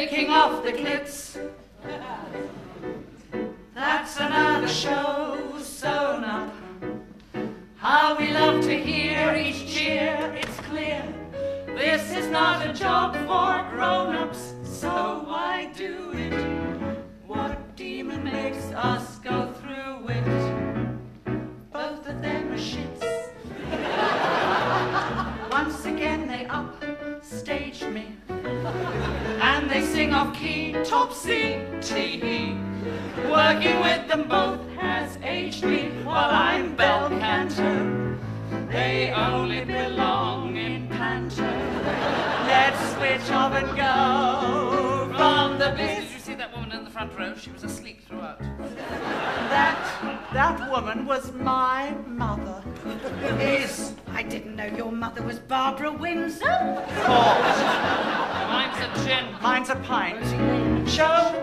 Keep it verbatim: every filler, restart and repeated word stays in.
taking off the Glitz. That's another show sewn up. How we love to hear each cheer, it's clear. This is not a job for grown-ups, so why do it? What demon makes us go through it? Both of them are shits. Once again they upstaged me, and they sing off key, topsy-tee. Working with them both has aged me, while I'm bell cantor. They only belong in panto. Let's switch off and go from the biz. Did you see that woman in the front row? She was asleep throughout. That, that woman was my mother. Is. I didn't know your mother was Barbara Windsor. Port. Mine's a gin. Mine's a pint. Show